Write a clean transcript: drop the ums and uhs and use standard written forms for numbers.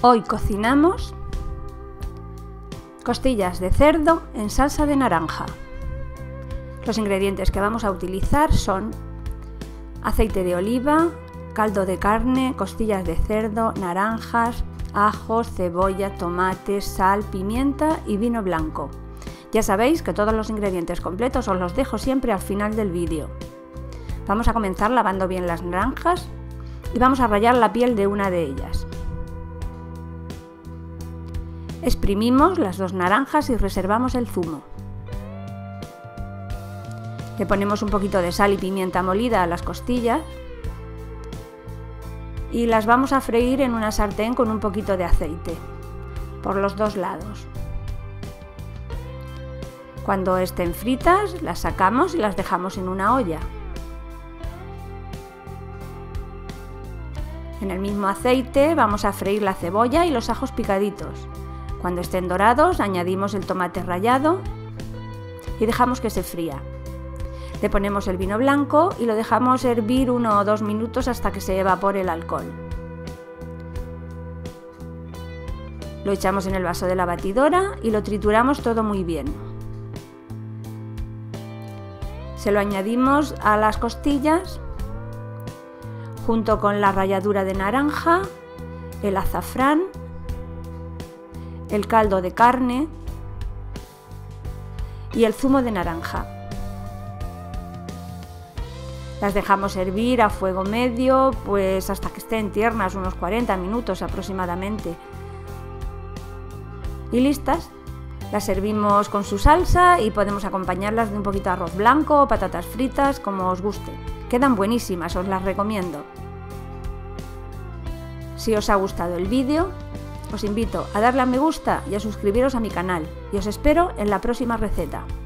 Hoy cocinamos costillas de cerdo en salsa de naranja. Los ingredientes que vamos a utilizar son aceite de oliva, caldo de carne, costillas de cerdo, naranjas, ajos, cebolla, tomate, sal, pimienta y vino blanco. Ya sabéis que todos los ingredientes completos os los dejo siempre al final del vídeo. Vamos a comenzar lavando bien las naranjas y vamos a rallar la piel de una de ellas. Exprimimos las 2 naranjas y reservamos el zumo. Le ponemos un poquito de sal y pimienta molida a las costillas y las vamos a freír en una sartén con un poquito de aceite por los 2 lados. Cuando estén fritas, las sacamos y las dejamos en una olla. En el mismo aceite vamos a freír la cebolla y los ajos picaditos. Cuando estén dorados, añadimos el tomate rallado y dejamos que se fría. Le ponemos el vino blanco y lo dejamos hervir 1 o 2 minutos hasta que se evapore el alcohol. Lo echamos en el vaso de la batidora y lo trituramos todo muy bien. Se lo añadimos a las costillas junto con la ralladura de naranja, el azafrán, el caldo de carne y el zumo de naranja. Las dejamos hervir a fuego medio, pues hasta que estén tiernas, unos 40 minutos aproximadamente. Y listas. Las servimos con su salsa y podemos acompañarlas de un poquito de arroz blanco o patatas fritas, como os guste. Quedan buenísimas, os las recomiendo. Si os ha gustado el vídeo, os invito a darle a me gusta y a suscribiros a mi canal y os espero en la próxima receta.